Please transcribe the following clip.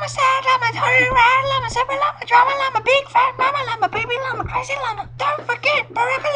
llama, sad llama, hurry, ride llama, super llama, drama llama, big fat mama llama, baby llama, crazy llama. Don't forget, forever